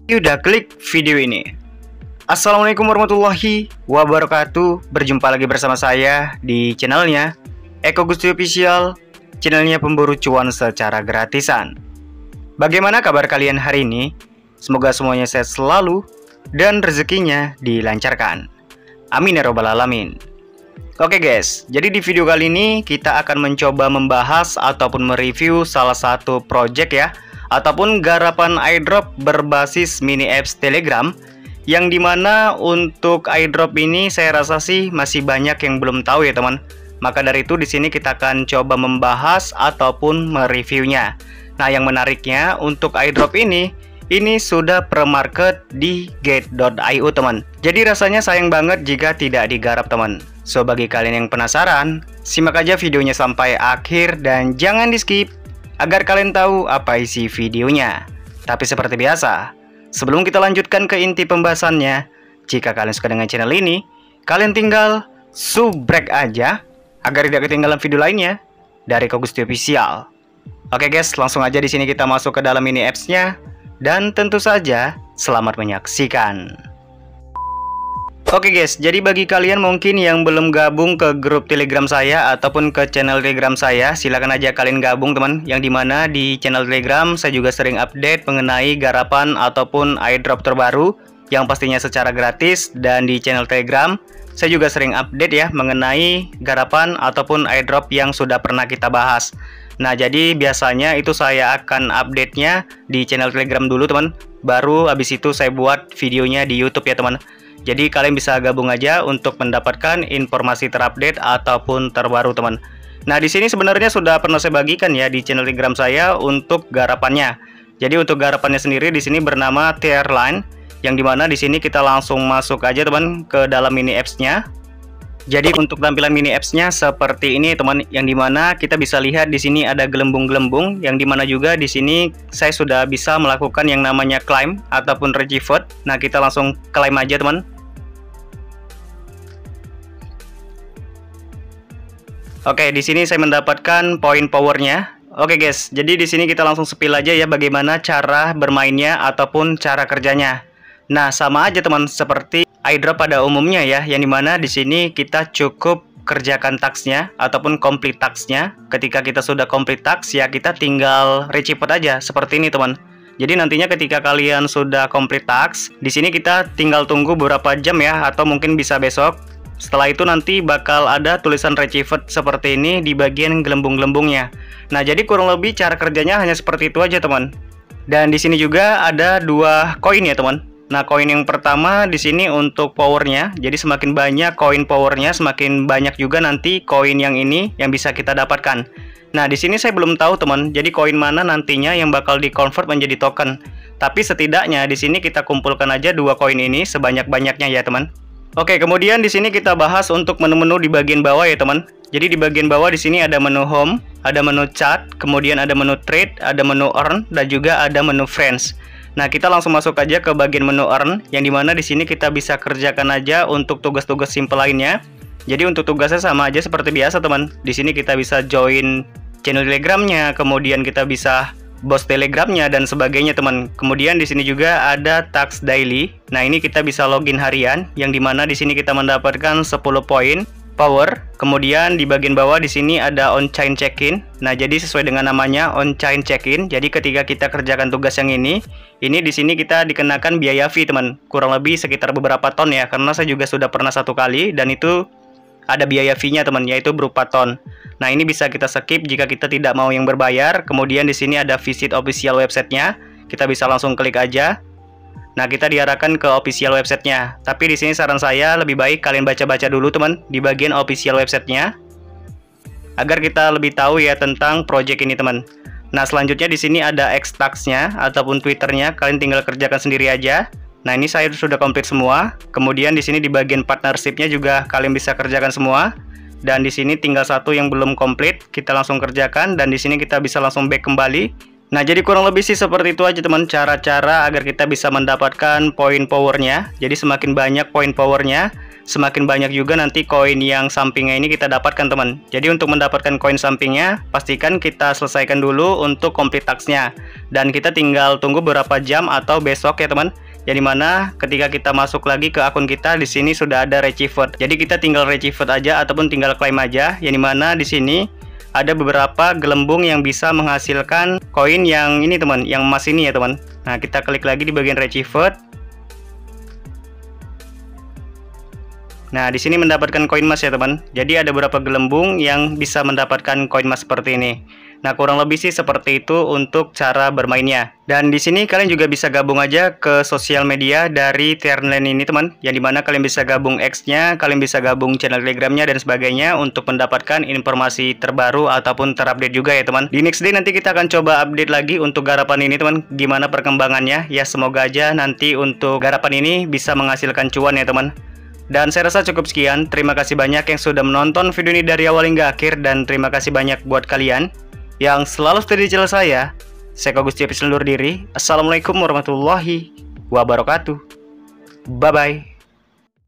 Udah klik video ini. Assalamualaikum warahmatullahi wabarakatuh. Berjumpa lagi bersama saya di channelnya Eko Gusti Official, channelnya pemburu cuan secara gratisan. Bagaimana kabar kalian hari ini? Semoga semuanya sehat selalu dan rezekinya dilancarkan. Amin ya robbal alamin. Oke guys, jadi di video kali ini kita akan mencoba membahas ataupun mereview salah satu project ya, ataupun garapan airdrop berbasis mini apps Telegram, yang dimana untuk airdrop ini saya rasa sih masih banyak yang belum tahu ya teman. Maka dari itu di sini kita akan coba membahas ataupun mereviewnya. Nah, yang menariknya untuk airdrop ini sudah pre-market di Gate.io teman. Jadi rasanya sayang banget jika tidak digarap teman. So bagi kalian yang penasaran, simak aja videonya sampai akhir dan jangan di skip agar kalian tahu apa isi videonya. Tapi seperti biasa, sebelum kita lanjutkan ke inti pembahasannya, jika kalian suka dengan channel ini, kalian tinggal subrek aja agar tidak ketinggalan video lainnya dari Eko Gusti Official. Oke guys, langsung aja di sini kita masuk ke dalam mini apps-nya dan tentu saja selamat menyaksikan. Oke guys, jadi bagi kalian mungkin yang belum gabung ke grup Telegram saya ataupun ke channel Telegram saya, silakan aja kalian gabung teman. Yang dimana di channel Telegram saya juga sering update mengenai garapan ataupun airdrop terbaru yang pastinya secara gratis, dan di channel Telegram saya juga sering update ya mengenai garapan ataupun airdrop yang sudah pernah kita bahas. Nah, jadi biasanya itu saya akan update-nya di channel Telegram dulu teman, baru habis itu saya buat videonya di YouTube ya teman. Jadi kalian bisa gabung aja untuk mendapatkan informasi terupdate ataupun terbaru teman. Nah, di sini sebenarnya sudah pernah saya bagikan ya di channel Telegram saya untuk garapannya. Jadi untuk garapannya sendiri di sini bernama Tier-Line, yang dimana di sini kita langsung masuk aja teman ke dalam mini apps-nya. Jadi untuk tampilan mini apps-nya seperti ini teman, yang dimana kita bisa lihat di sini ada gelembung-gelembung, yang dimana juga di sini saya sudah bisa melakukan yang namanya claim ataupun retrieve. Nah, kita langsung claim aja teman. Oke, di sini saya mendapatkan poin powernya. Oke guys, jadi di sini kita langsung spill aja ya bagaimana cara bermainnya ataupun cara kerjanya. Nah, sama aja teman seperti airdrop pada umumnya ya, yang dimana di sini kita cukup kerjakan tasknya ataupun complete tasknya. Ketika kita sudah complete task ya kita tinggal retrieve aja seperti ini teman. Jadi nantinya ketika kalian sudah complete task, di sini kita tinggal tunggu beberapa jam ya, atau mungkin bisa besok. Setelah itu nanti bakal ada tulisan retrieve seperti ini di bagian gelembung-gelembungnya. Nah, jadi kurang lebih cara kerjanya hanya seperti itu aja teman. Dan di sini juga ada dua koin ya teman. Nah, koin yang pertama di sini untuk powernya. Jadi semakin banyak koin powernya, semakin banyak juga nanti koin yang ini yang bisa kita dapatkan. Nah, di sini saya belum tahu teman. Jadi koin mana nantinya yang bakal di-convert menjadi token. Tapi setidaknya di sini kita kumpulkan aja dua koin ini sebanyak-banyaknya ya teman. Oke, kemudian di sini kita bahas untuk menu-menu di bagian bawah ya teman. Jadi di bagian bawah di sini ada menu home, ada menu chat, kemudian ada menu trade, ada menu earn, dan juga ada menu friends. Nah, kita langsung masuk aja ke bagian menu earn, yang dimana di sini kita bisa kerjakan aja untuk tugas-tugas simple lainnya. Jadi untuk tugasnya sama aja seperti biasa teman. Di sini kita bisa join channel Telegramnya, kemudian kita bisa bos Telegramnya dan sebagainya teman. Kemudian di sini juga ada task daily. Nah, ini kita bisa login harian, yang dimana di sini kita mendapatkan 10 poin power. Kemudian di bagian bawah di sini ada on-chain check-in. Nah, jadi sesuai dengan namanya on-chain check-in. Jadi ketika kita kerjakan tugas yang ini di sini kita dikenakan biaya fee teman. Kurang lebih sekitar beberapa ton ya, karena saya juga sudah pernah satu kali dan itu ada biaya fee-nya teman, yaitu berupa ton. Nah, ini bisa kita skip jika kita tidak mau yang berbayar. Kemudian di sini ada visit official website-nya. Kita bisa langsung klik aja. Nah, kita diarahkan ke official website-nya. Tapi di sini saran saya lebih baik kalian baca-baca dulu teman di bagian official website-nya, agar kita lebih tahu ya tentang project ini teman. Nah, selanjutnya di sini ada X-Tags-nya ataupun Twitter-nya. Kalian tinggal kerjakan sendiri aja. Nah, ini saya sudah komplit semua. Kemudian di sini di bagian partnership-nya juga kalian bisa kerjakan semua. Dan di sini tinggal satu yang belum komplit, kita langsung kerjakan dan di sini kita bisa langsung back kembali. Nah, jadi kurang lebih sih seperti itu aja teman cara-cara agar kita bisa mendapatkan poin powernya. Jadi semakin banyak poin powernya, semakin banyak juga nanti koin yang sampingnya ini kita dapatkan teman. Jadi untuk mendapatkan koin sampingnya, pastikan kita selesaikan dulu untuk complete task-nya. Dan kita tinggal tunggu beberapa jam atau besok ya teman. Yang dimana ketika kita masuk lagi ke akun kita, di sini sudah ada rechieved. Jadi kita tinggal rechieved aja ataupun tinggal klaim aja. Yang dimana di sini ada beberapa gelembung yang bisa menghasilkan koin yang ini teman, yang emas ini ya teman. Nah, kita klik lagi di bagian rechieved. Nah, di sini mendapatkan koin emas ya teman. Jadi ada beberapa gelembung yang bisa mendapatkan koin emas seperti ini. Nah, kurang lebih sih seperti itu untuk cara bermainnya. Dan di sini kalian juga bisa gabung aja ke sosial media dari Tierland ini teman. Yang dimana kalian bisa gabung X-nya, kalian bisa gabung channel Telegramnya dan sebagainya untuk mendapatkan informasi terbaru ataupun terupdate juga ya teman. Di next day nanti kita akan coba update lagi untuk garapan ini teman. Gimana perkembangannya? Ya semoga aja nanti untuk garapan ini bisa menghasilkan cuan ya teman. Dan saya rasa cukup sekian. Terima kasih banyak yang sudah menonton video ini dari awal hingga akhir. Dan terima kasih banyak buat kalian yang selalu stay di channel saya. Saya Kak Gusti undur diri. Assalamualaikum warahmatullahi wabarakatuh. Bye-bye.